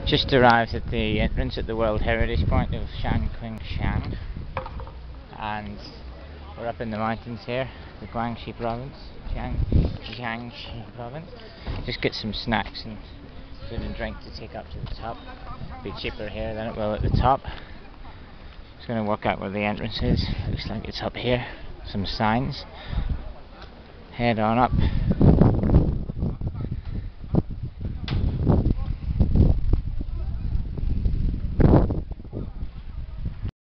Just arrived at the entrance at the World Heritage Point of Sanqing, Shan, and we're up in the mountains here, the Jiangxi province, Jiangxi province. Just get some snacks and food and drink to take up to the top. Be cheaper here than it will at the top. Just going to work out where the entrance is. Looks like it's up here. Some signs. Head on up.